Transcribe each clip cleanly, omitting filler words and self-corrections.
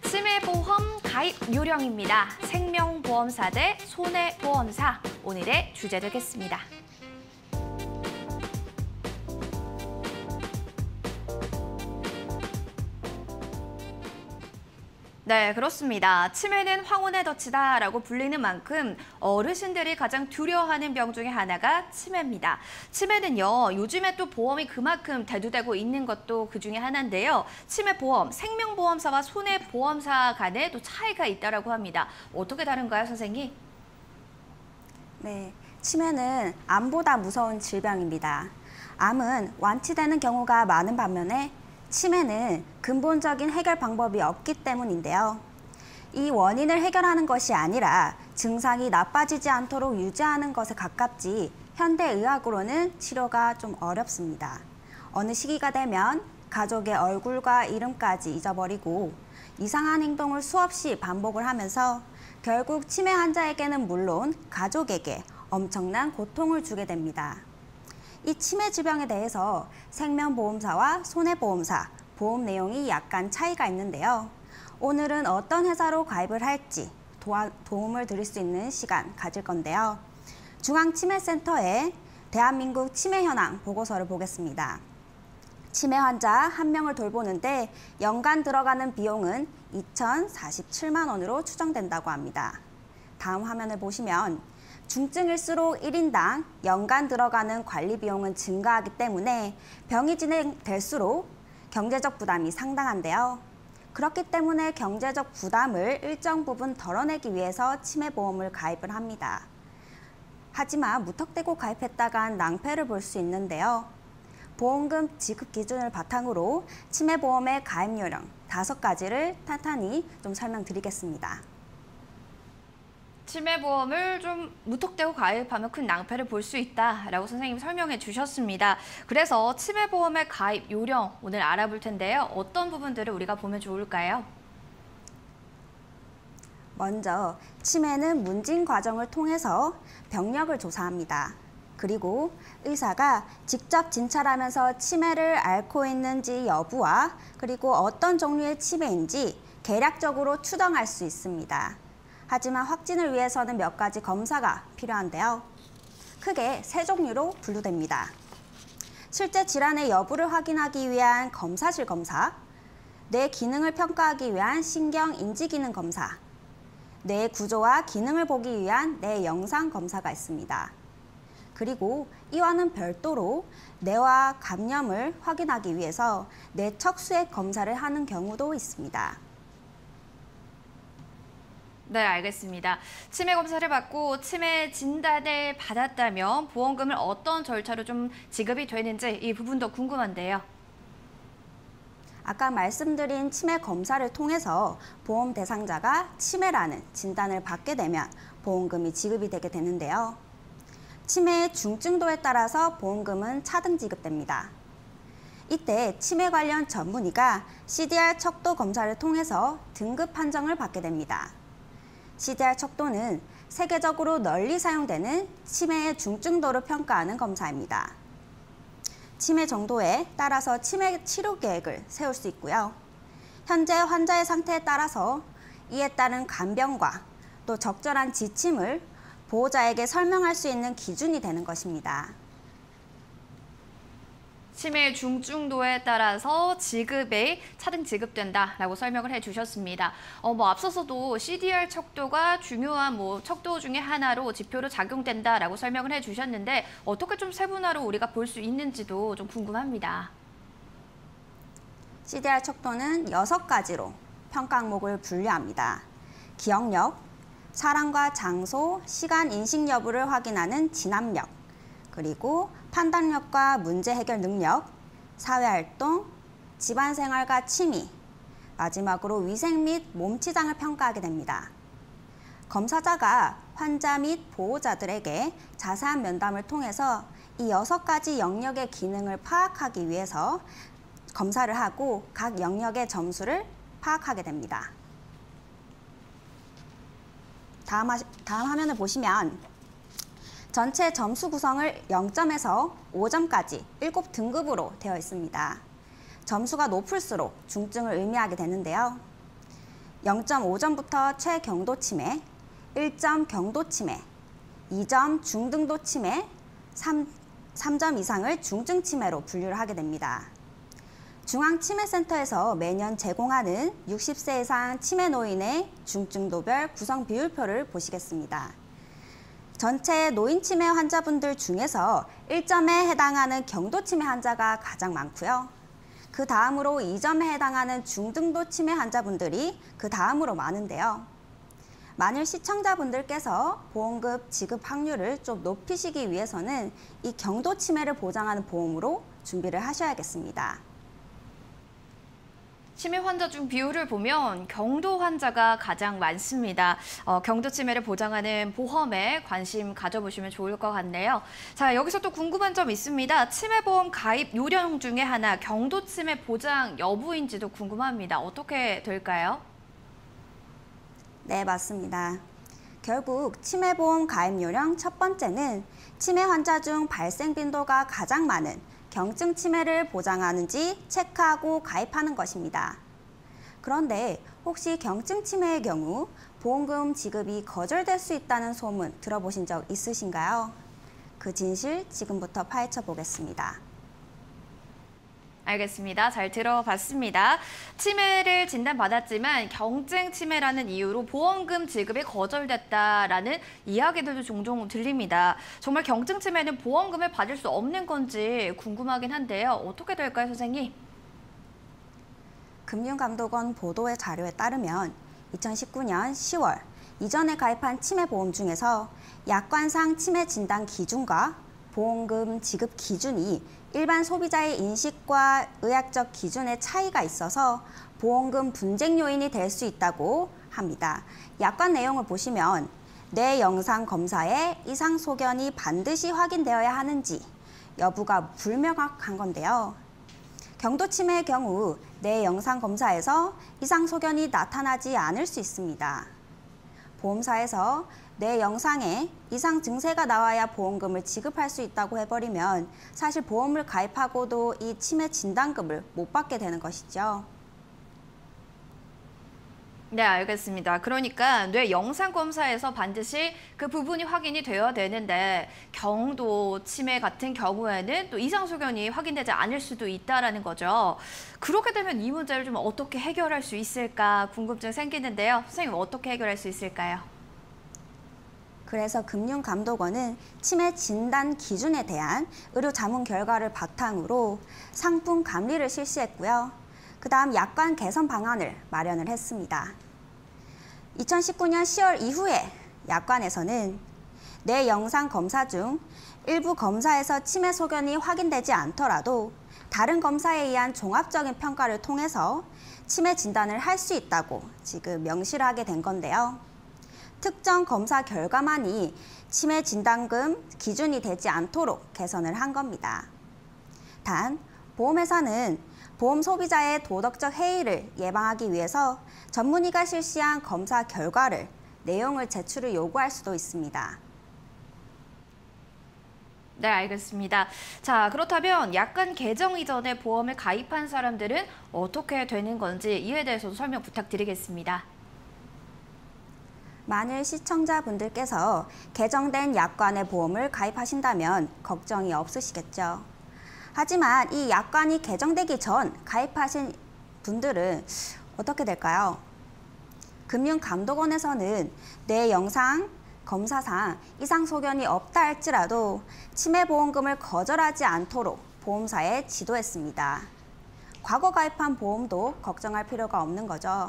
치매보험 가입 요령입니다. 생명보험사 대 손해보험사, 오늘의 주제 되겠습니다. 네, 그렇습니다. 치매는 황혼의 덫이다라고 불리는 만큼 어르신들이 가장 두려워하는 병 중에 하나가 치매입니다. 치매는요, 요즘에 또 보험이 그만큼 대두되고 있는 것도 그중에 하나인데요. 치매보험, 생명보험사와 손해보험사 간에 또 차이가 있다고 합니다. 어떻게 다른가요, 선생님? 네, 치매는 암보다 무서운 질병입니다. 암은 완치되는 경우가 많은 반면에 치매는 근본적인 해결 방법이 없기 때문인데요. 이 원인을 해결하는 것이 아니라 증상이 나빠지지 않도록 유지하는 것에 가깝지 현대의학으로는 치료가 좀 어렵습니다. 어느 시기가 되면 가족의 얼굴과 이름까지 잊어버리고 이상한 행동을 수없이 반복을 하면서 결국 치매 환자에게는 물론 가족에게 엄청난 고통을 주게 됩니다. 이 치매 질병에 대해서 생명보험사와 손해보험사, 보험 내용이 약간 차이가 있는데요. 오늘은 어떤 회사로 가입을 할지 도움을 드릴 수 있는 시간 가질 건데요. 중앙치매센터의 대한민국 치매 현황 보고서를 보겠습니다. 치매 환자 1명을 돌보는데 연간 들어가는 비용은 2,047만 원으로 추정된다고 합니다. 다음 화면을 보시면 중증일수록 1인당 연간 들어가는 관리 비용은 증가하기 때문에 병이 진행될수록 경제적 부담이 상당한데요. 그렇기 때문에 경제적 부담을 일정 부분 덜어내기 위해서 치매보험을 가입을 합니다. 하지만 무턱대고 가입했다간 낭패를 볼 수 있는데요. 보험금 지급 기준을 바탕으로 치매보험의 가입 요령 5가지를 탄탄히 좀 설명드리겠습니다. 치매보험을 좀 무턱대고 가입하면 큰 낭패를 볼 수 있다라고 선생님이 설명해 주셨습니다. 그래서 치매보험의 가입 요령 오늘 알아볼 텐데요. 어떤 부분들을 우리가 보면 좋을까요? 먼저 치매는 문진 과정을 통해서 병력을 조사합니다. 그리고 의사가 직접 진찰하면서 치매를 앓고 있는지 여부와 그리고 어떤 종류의 치매인지 개략적으로 추정할 수 있습니다. 하지만 확진을 위해서는 몇 가지 검사가 필요한데요. 크게 3종류로 분류됩니다. 실제 질환의 여부를 확인하기 위한 검사실 검사, 뇌 기능을 평가하기 위한 신경인지기능 검사, 뇌 구조와 기능을 보기 위한 뇌 영상 검사가 있습니다. 그리고 이와는 별도로 뇌와 감염을 확인하기 위해서 뇌 척수액 검사를 하는 경우도 있습니다. 네, 알겠습니다. 치매 검사를 받고 치매 진단을 받았다면 보험금을 어떤 절차로 좀 지급이 되는지 이 부분도 궁금한데요. 아까 말씀드린 치매 검사를 통해서 보험 대상자가 치매라는 진단을 받게 되면 보험금이 지급이 되게 되는데요. 치매의 중증도에 따라서 보험금은 차등 지급됩니다. 이때 치매 관련 전문의가 CDR 척도 검사를 통해서 등급 판정을 받게 됩니다. CDR 척도는 세계적으로 널리 사용되는 치매의 중증도를 평가하는 검사입니다. 치매 정도에 따라서 치매 치료 계획을 세울 수 있고요. 현재 환자의 상태에 따라서 이에 따른 간병과 또 적절한 지침을 보호자에게 설명할 수 있는 기준이 되는 것입니다. 치매 중증도에 따라서 지급에 차등 지급된다라고 설명을 해주셨습니다. 앞서서도 CDR 척도가 중요한 척도 중에 하나로 지표로 작용된다라고 설명을 해주셨는데 어떻게 좀 세분화로 우리가 볼 수 있는지도 좀 궁금합니다. CDR 척도는 6가지로 평가 항목을 분류합니다. 기억력, 사람과 장소, 시간 인식 여부를 확인하는 진압력, 그리고 판단력과 문제 해결 능력, 사회활동, 집안생활과 취미, 마지막으로 위생 및 몸치장을 평가하게 됩니다. 검사자가 환자 및 보호자들에게 자세한 면담을 통해서 이 6가지 영역의 기능을 파악하기 위해서 검사를 하고 각 영역의 점수를 파악하게 됩니다. 다음 화면을 보시면 전체 점수 구성을 0점에서 5점까지 7등급으로 되어 있습니다. 점수가 높을수록 중증을 의미하게 되는데요. 0.5점부터 최경도 치매, 1점 경도 치매, 2점 중등도 치매, 3점 이상을 중증 치매로 분류를 하게 됩니다. 중앙치매센터에서 매년 제공하는 60세 이상 치매 노인의 중증도별 구성 비율표를 보시겠습니다. 전체 노인 치매 환자분들 중에서 1점에 해당하는 경도 치매 환자가 가장 많고요. 그 다음으로 2점에 해당하는 중등도 치매 환자분들이 그 다음으로 많은데요. 만일 시청자분들께서 보험금 지급 확률을 좀 높이시기 위해서는 이 경도 치매를 보장하는 보험으로 준비를 하셔야겠습니다. 치매 환자 중 비율을 보면 경도 환자가 가장 많습니다. 경도 치매를 보장하는 보험에 관심 가져보시면 좋을 것 같네요. 자, 여기서 또 궁금한 점 있습니다. 치매보험 가입 요령 중에 하나 경도 치매 보장 여부인지도 궁금합니다. 어떻게 될까요? 네, 맞습니다. 결국 치매보험 가입 요령 첫 번째는 치매 환자 중 발생 빈도가 가장 많은 경증 치매를 보장하는지 체크하고 가입하는 것입니다. 그런데 혹시 경증 치매의 경우 보험금 지급이 거절될 수 있다는 소문 들어보신 적 있으신가요? 그 진실 지금부터 파헤쳐 보겠습니다. 알겠습니다. 잘 들어봤습니다. 치매를 진단받았지만 경증 치매라는 이유로 보험금 지급이 거절됐다라는 이야기들도 종종 들립니다. 정말 경증 치매는 보험금을 받을 수 없는 건지 궁금하긴 한데요. 어떻게 될까요, 선생님? 금융감독원 보도의 자료에 따르면 2019년 10월 이전에 가입한 치매보험 중에서 약관상 치매 진단 기준과 보험금 지급 기준이 일반 소비자의 인식과 의학적 기준의 차이가 있어서 보험금 분쟁 요인이 될 수 있다고 합니다. 약관 내용을 보시면 뇌 영상 검사에 이상 소견이 반드시 확인되어야 하는지 여부가 불명확한 건데요. 경도 치매의 경우 뇌 영상 검사에서 이상 소견이 나타나지 않을 수 있습니다. 보험사에서 뇌 영상에 이상 증세가 나와야 보험금을 지급할 수 있다고 해버리면 사실 보험을 가입하고도 이 치매 진단금을 못 받게 되는 것이죠. 네, 알겠습니다. 그러니까 뇌 영상 검사에서 반드시 그 부분이 확인이 되어야 되는데 경도 치매 같은 경우에는 또 이상 소견이 확인되지 않을 수도 있다라는 거죠. 그렇게 되면 이 문제를 좀 어떻게 해결할 수 있을까 궁금증 생기는데요. 선생님 어떻게 해결할 수 있을까요? 그래서 금융감독원은 치매 진단 기준에 대한 의료 자문 결과를 바탕으로 상품 감리를 실시했고요. 그 다음 약관 개선 방안을 마련을 했습니다. 2019년 10월 이후에 약관에서는 뇌 영상 검사 중 일부 검사에서 치매 소견이 확인되지 않더라도 다른 검사에 의한 종합적인 평가를 통해서 치매 진단을 할 수 있다고 지금 명시를 하게 된 건데요. 특정 검사 결과만이 치매 진단금 기준이 되지 않도록 개선을 한 겁니다. 단, 보험회사는 보험 소비자의 도덕적 해이를 예방하기 위해서 전문의가 실시한 검사 결과를 내용을 제출을 요구할 수도 있습니다. 네, 알겠습니다. 자, 그렇다면 약관 개정 이전에 보험을 가입한 사람들은 어떻게 되는 건지 이에 대해서도 설명 부탁드리겠습니다. 만일 시청자분들께서 개정된 약관의 보험을 가입하신다면 걱정이 없으시겠죠. 하지만 이 약관이 개정되기 전 가입하신 분들은 어떻게 될까요? 금융감독원에서는 뇌 영상 검사상 이상 소견이 없다 할지라도 치매보험금을 거절하지 않도록 보험사에 지도했습니다. 과거 가입한 보험도 걱정할 필요가 없는 거죠.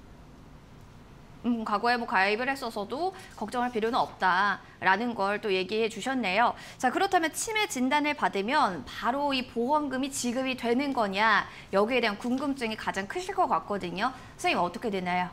과거에 가입을 했어서도 걱정할 필요는 없다라는 걸 또 얘기해 주셨네요. 자, 그렇다면 치매 진단을 받으면 바로 이 보험금이 지급이 되는 거냐, 여기에 대한 궁금증이 가장 크실 것 같거든요. 선생님 어떻게 되나요?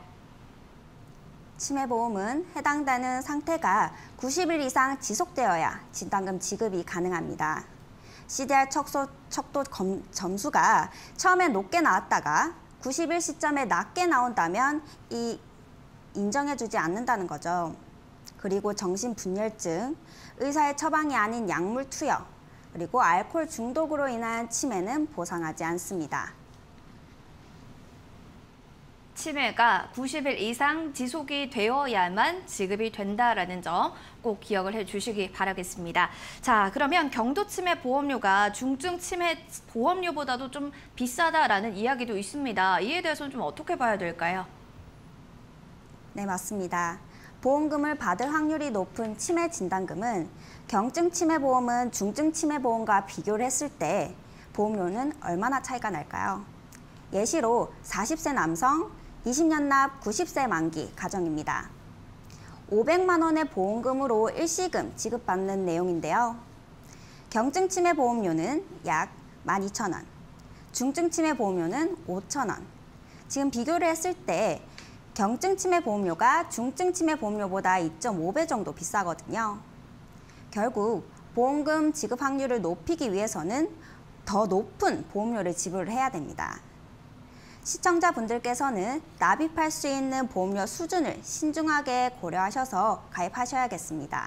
치매보험은 해당되는 상태가 90일 이상 지속되어야 진단금 지급이 가능합니다. CDR 척도 점수가 처음에 높게 나왔다가 90일 시점에 낮게 나온다면 인정해주지 않는다는 거죠. 그리고 정신분열증, 의사의 처방이 아닌 약물 투여, 그리고 알코올 중독으로 인한 치매는 보상하지 않습니다. 치매가 90일 이상 지속이 되어야만 지급이 된다라는 점 꼭 기억을 해주시기 바라겠습니다. 자, 그러면 경도치매 보험료가 중증치매 보험료보다도 좀 비싸다라는 이야기도 있습니다. 이에 대해서는 좀 어떻게 봐야 될까요? 네, 맞습니다. 보험금을 받을 확률이 높은 치매 진단금은 경증 치매 보험은 중증 치매 보험과 비교를 했을 때 보험료는 얼마나 차이가 날까요? 예시로 40세 남성, 20년 납 90세 만기 가정입니다. 500만 원의 보험금으로 일시금 지급받는 내용인데요. 경증 치매 보험료는 약 12,000원, 중증 치매 보험료는 5,000원. 지금 비교를 했을 때 경증 치매 보험료가 중증 치매 보험료보다 2.5배 정도 비싸거든요. 결국 보험금 지급 확률을 높이기 위해서는 더 높은 보험료를 지불을 해야 됩니다. 시청자분들께서는 납입할 수 있는 보험료 수준을 신중하게 고려하셔서 가입하셔야겠습니다.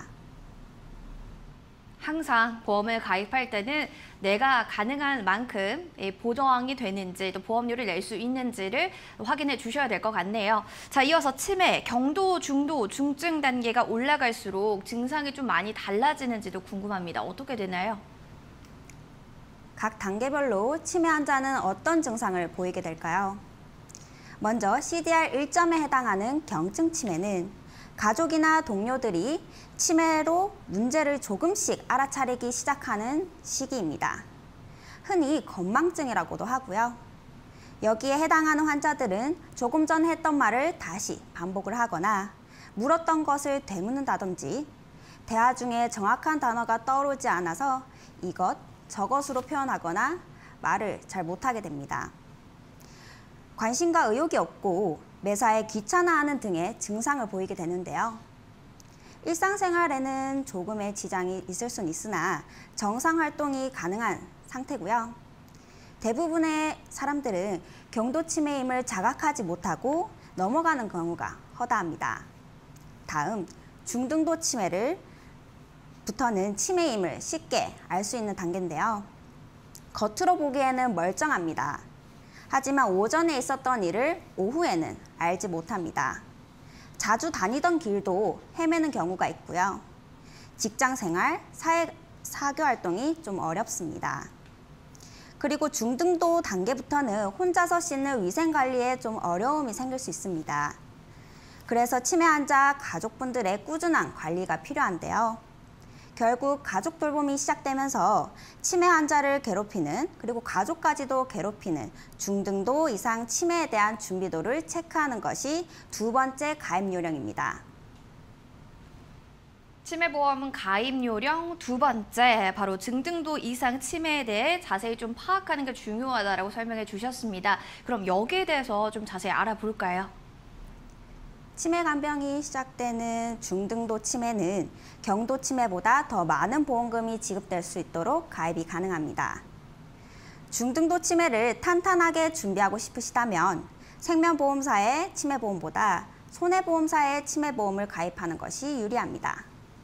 항상 보험을 가입할 때는 내가 가능한 만큼 보장이 되는지 또 보험료를 낼 수 있는지를 확인해 주셔야 될 것 같네요. 자, 이어서 치매, 경도, 중도, 중증 단계가 올라갈수록 증상이 좀 많이 달라지는지도 궁금합니다. 어떻게 되나요? 각 단계별로 치매 환자는 어떤 증상을 보이게 될까요? 먼저 CDR 1점에 해당하는 경증 치매는 가족이나 동료들이 치매로 문제를 조금씩 알아차리기 시작하는 시기입니다. 흔히 건망증이라고도 하고요. 여기에 해당하는 환자들은 조금 전 했던 말을 다시 반복을 하거나 물었던 것을 되묻는다든지 대화 중에 정확한 단어가 떠오르지 않아서 이것, 저것으로 표현하거나 말을 잘 못하게 됩니다. 관심과 의욕이 없고 매사에 귀찮아하는 등의 증상을 보이게 되는데요. 일상생활에는 조금의 지장이 있을 수는 있으나 정상 활동이 가능한 상태고요. 대부분의 사람들은 경도치매임을 자각하지 못하고 넘어가는 경우가 허다합니다. 다음, 중등도 치매를 부터는 치매임을 쉽게 알 수 있는 단계인데요. 겉으로 보기에는 멀쩡합니다. 하지만 오전에 있었던 일을 오후에는 알지 못합니다. 자주 다니던 길도 헤매는 경우가 있고요. 직장 생활, 사교 활동이 좀 어렵습니다. 그리고 중등도 단계부터는 혼자서 씻는 위생 관리에 좀 어려움이 생길 수 있습니다. 그래서 치매 환자 가족분들의 꾸준한 관리가 필요한데요. 결국 가족 돌봄이 시작되면서 치매 환자를 괴롭히는 그리고 가족까지도 괴롭히는 중등도 이상 치매에 대한 준비도를 체크하는 것이 두 번째 가입 요령입니다. 치매보험 가입 요령 두 번째, 바로 중등도 이상 치매에 대해 자세히 좀 파악하는 게 중요하다라고 설명해 주셨습니다. 그럼 여기에 대해서 좀 자세히 알아볼까요? 치매 간병이 시작되는 중등도 치매는 경도 치매보다 더 많은 보험금이 지급될 수 있도록 가입이 가능합니다. 중등도 치매를 탄탄하게 준비하고 싶으시다면 생명보험사의 치매보험보다 손해보험사의 치매보험을 가입하는 것이 유리합니다.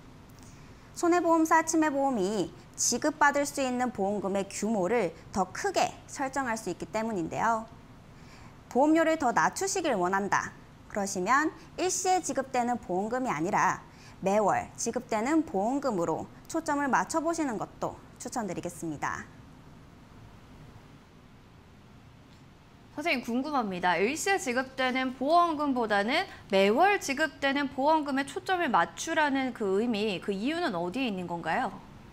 손해보험사 치매보험이 지급받을 수 있는 보험금의 규모를 더 크게 설정할 수 있기 때문인데요. 보험료를 더 낮추시길 원한다. 그러시면 일시에 지급되는 보험금이 아니라 매월 지급되는 보험금으로 초점을 맞춰보시는 것도 추천드리겠습니다. 선생님 궁금합니다. 일시에 지급되는 보험금보다는 매월 지급되는 보험금에 초점을 맞추라는 그 의미, 그 이유는 어디에 있는 건가요?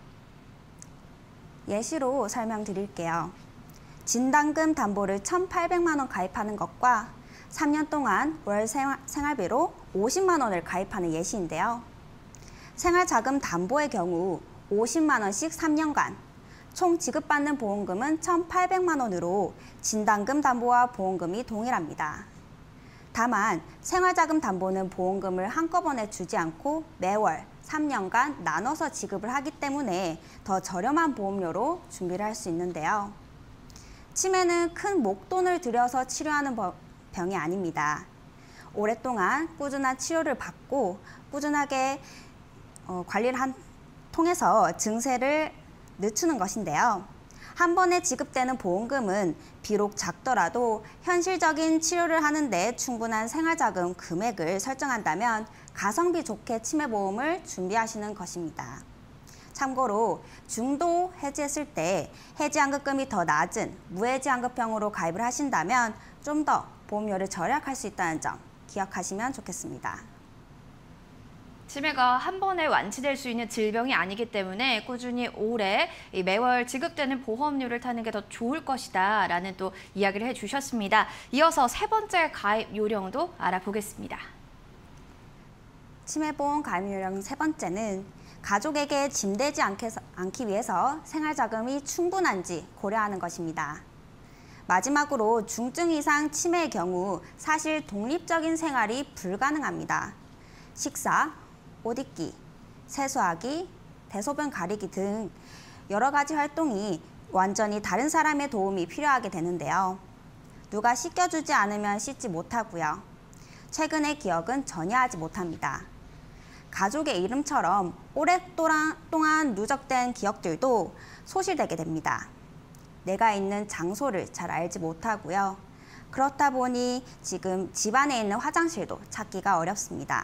예시로 설명드릴게요. 진단금 담보를 1,800만 원 가입하는 것과 3년 동안 월 생활비로 50만 원을 가입하는 예시인데요. 생활자금 담보의 경우 50만 원씩 3년간, 총 지급받는 보험금은 1,800만 원으로 진단금 담보와 보험금이 동일합니다. 다만 생활자금 담보는 보험금을 한꺼번에 주지 않고 매월 3년간 나눠서 지급을 하기 때문에 더 저렴한 보험료로 준비를 할 수 있는데요. 치매는 큰 목돈을 들여서 치료하는 병이 아닙니다. 오랫동안 꾸준한 치료를 받고 꾸준하게 관리를 통해서 증세를 늦추는 것인데요. 한 번에 지급되는 보험금은 비록 작더라도 현실적인 치료를 하는데 충분한 생활자금 금액을 설정한다면 가성비 좋게 치매보험을 준비하시는 것입니다. 참고로 중도 해지했을 때 해지환급금이 더 낮은 무해지환급형으로 가입을 하신다면 좀 더 보험료를 절약할 수 있다는 점 기억하시면 좋겠습니다. 치매가 한 번에 완치될 수 있는 질병이 아니기 때문에 꾸준히 오래 매월 지급되는 보험료를 타는 게 더 좋을 것이다 라는 또 이야기를 해주셨습니다. 이어서 세 번째 가입 요령도 알아보겠습니다. 치매보험 가입 요령 세 번째는 가족에게 짐되지 않기 위해서 생활자금이 충분한지 고려하는 것입니다. 마지막으로 중증 이상 치매의 경우 사실 독립적인 생활이 불가능합니다. 식사, 옷 입기, 세수하기, 대소변 가리기 등 여러 가지 활동이 완전히 다른 사람의 도움이 필요하게 되는데요. 누가 씻겨주지 않으면 씻지 못하고요. 최근의 기억은 전혀 하지 못합니다. 가족의 이름처럼 오랫동안 누적된 기억들도 소실되게 됩니다. 내가 있는 장소를 잘 알지 못하고요. 그렇다 보니 지금 집안에 있는 화장실도 찾기가 어렵습니다.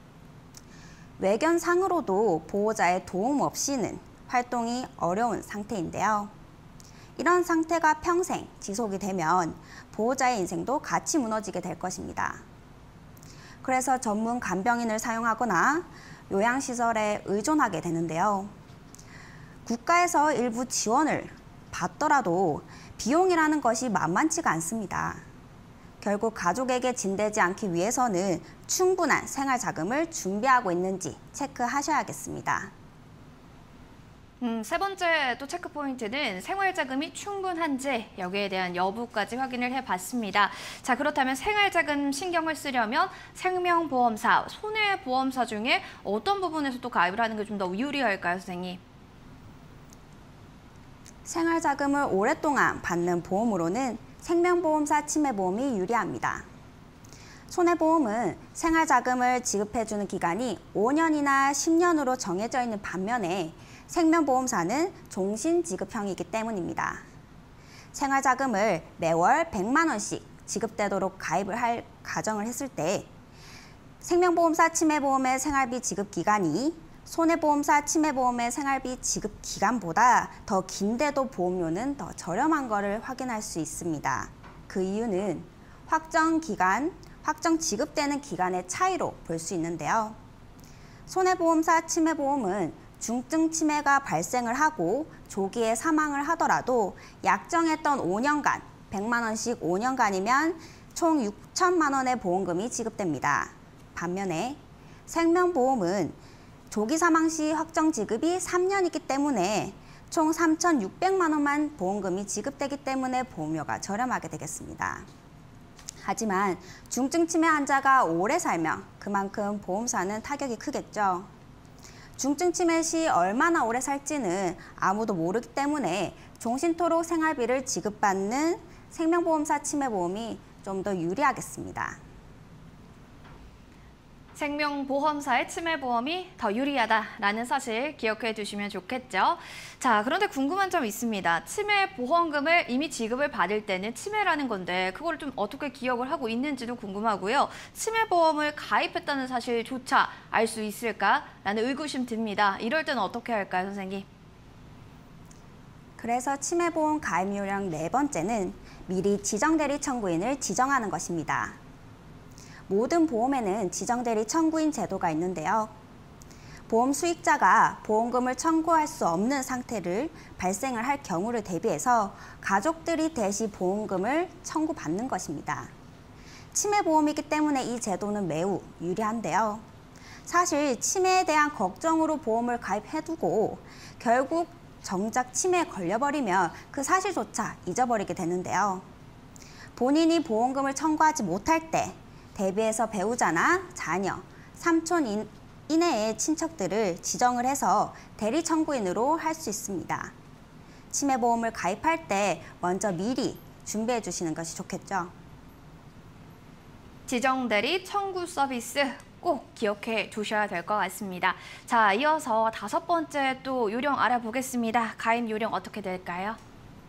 외견상으로도 보호자의 도움 없이는 활동이 어려운 상태인데요. 이런 상태가 평생 지속이 되면 보호자의 인생도 같이 무너지게 될 것입니다. 그래서 전문 간병인을 사용하거나 요양시설에 의존하게 되는데요. 국가에서 일부 지원을 받더라도 비용이라는 것이 만만치가 않습니다. 결국 가족에게 짐되지 않기 위해서는 충분한 생활 자금을 준비하고 있는지 체크하셔야겠습니다. 세 번째 또 체크 포인트는 생활자금이 충분한지 여기에 대한 여부까지 확인을 해봤습니다. 자, 그렇다면 생활자금 신경을 쓰려면 생명보험사, 손해보험사 중에 어떤 부분에서 또 가입을 하는 게 좀 더 유리할까요, 선생님? 생활자금을 오랫동안 받는 보험으로는 생명보험사 치매보험이 유리합니다. 손해보험은 생활자금을 지급해주는 기간이 5년이나 10년으로 정해져 있는 반면에 생명보험사는 종신지급형이기 때문입니다. 생활자금을 매월 100만 원씩 지급되도록 가입을 할 가정을 했을 때 생명보험사 치매보험의 생활비 지급 기간이 손해보험사 치매보험의 생활비 지급 기간보다 더 긴데도 보험료는 더 저렴한 것을 확인할 수 있습니다. 그 이유는 확정 지급되는 기간의 차이로 볼 수 있는데요. 손해보험사 치매보험은 중증 치매가 발생을 하고 조기에 사망을 하더라도 약정했던 5년간 100만 원씩 5년간이면 총 6천만 원의 보험금이 지급됩니다. 반면에 생명보험은 조기 사망 시 확정 지급이 3년이기 때문에 총 3,600만 원만 보험금이 지급되기 때문에 보험료가 저렴하게 되겠습니다. 하지만 중증 치매 환자가 오래 살면 그만큼 보험사는 타격이 크겠죠. 중증 치매 시 얼마나 오래 살지는 아무도 모르기 때문에 종신토록 생활비를 지급받는 생명보험사 치매보험이 좀 더 유리하겠습니다. 생명보험사의 치매보험이 더 유리하다라는 사실 기억해 두시면 좋겠죠. 자, 그런데 궁금한 점 있습니다. 치매보험금을 이미 지급을 받을 때는 치매라는 건데 그걸 좀 어떻게 기억을 하고 있는지도 궁금하고요. 치매보험을 가입했다는 사실조차 알 수 있을까라는 의구심 듭니다. 이럴 때는 어떻게 할까요, 선생님? 그래서 치매보험 가입 요령 네 번째는 미리 지정대리 청구인을 지정하는 것입니다. 모든 보험에는 지정대리 청구인 제도가 있는데요. 보험 수익자가 보험금을 청구할 수 없는 상태를 발생을 할 경우를 대비해서 가족들이 대신 보험금을 청구받는 것입니다. 치매보험이기 때문에 이 제도는 매우 유리한데요. 사실 치매에 대한 걱정으로 보험을 가입해두고 결국 정작 치매에 걸려버리면 그 사실조차 잊어버리게 되는데요. 본인이 보험금을 청구하지 못할 때 대비해서 배우자나 자녀, 삼촌 이내의 친척들을 지정을 해서 대리 청구인으로 할 수 있습니다. 치매보험을 가입할 때 먼저 미리 준비해 주시는 것이 좋겠죠. 지정대리 청구 서비스 꼭 기억해 두셔야 될 것 같습니다. 자, 이어서 다섯 번째 또 요령 알아보겠습니다. 가입 요령 어떻게 될까요?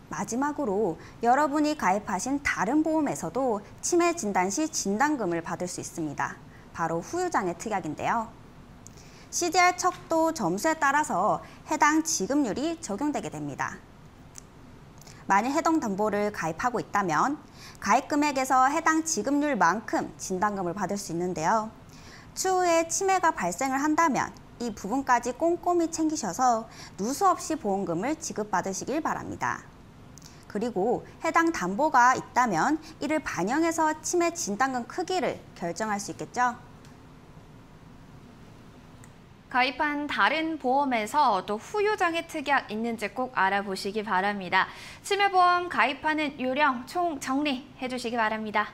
마지막으로 여러분이 가입하신 다른 보험에서도 치매 진단 시 진단금을 받을 수 있습니다. 바로 후유장애 특약인데요. CDR 척도 점수에 따라서 해당 지급률이 적용되게 됩니다. 만일 해당 담보를 가입하고 있다면 가입 금액에서 해당 지급률만큼 진단금을 받을 수 있는데요. 추후에 치매가 발생을 한다면 이 부분까지 꼼꼼히 챙기셔서 누수 없이 보험금을 지급받으시길 바랍니다. 그리고 해당 담보가 있다면 이를 반영해서 치매 진단금 크기를 결정할 수 있겠죠. 가입한 다른 보험에서 또 후유장애 특약 있는지 꼭 알아보시기 바랍니다. 치매보험 가입하는 요령 총 정리해 주시기 바랍니다.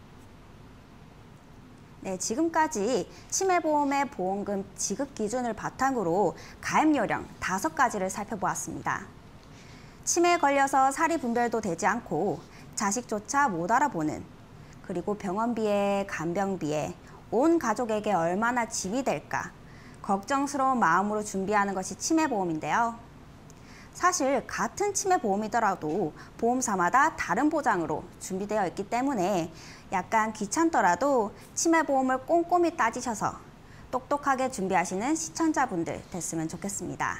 네, 지금까지 치매보험의 보험금 지급 기준을 바탕으로 가입 요령 5가지를 살펴보았습니다. 치매에 걸려서 사리 분별도 되지 않고 자식조차 못 알아보는, 그리고 병원비에 간병비에 온 가족에게 얼마나 짐이 될까 걱정스러운 마음으로 준비하는 것이 치매보험인데요. 사실 같은 치매보험이더라도 보험사마다 다른 보장으로 준비되어 있기 때문에 약간 귀찮더라도 치매보험을 꼼꼼히 따지셔서 똑똑하게 준비하시는 시청자분들 됐으면 좋겠습니다.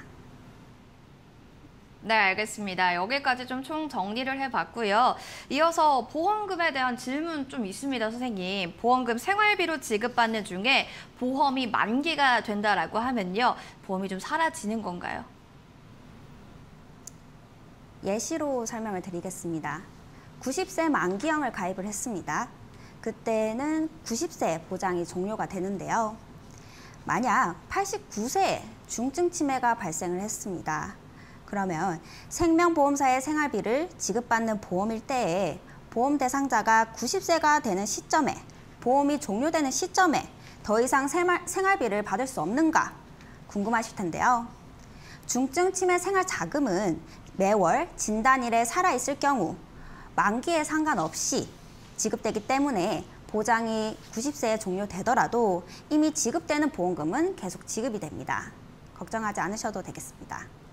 네, 알겠습니다. 여기까지 좀 총 정리를 해봤고요. 이어서 보험금에 대한 질문 좀 있습니다, 선생님. 보험금 생활비로 지급받는 중에 보험이 만기가 된다라고 하면요. 보험이 좀 사라지는 건가요? 예시로 설명을 드리겠습니다. 90세 만기형을 가입을 했습니다. 그때는 90세 보장이 종료가 되는데요. 만약 89세에 중증 치매가 발생을 했습니다. 그러면 생명보험사의 생활비를 지급받는 보험일 때에 보험 대상자가 90세가 되는 시점에, 보험이 종료되는 시점에 더 이상 생활비를 받을 수 없는가 궁금하실 텐데요. 중증 치매 생활자금은 매월 진단일에 살아있을 경우 만기에 상관없이 지급되기 때문에 보장이 90세에 종료되더라도 이미 지급되는 보험금은 계속 지급이 됩니다. 걱정하지 않으셔도 되겠습니다.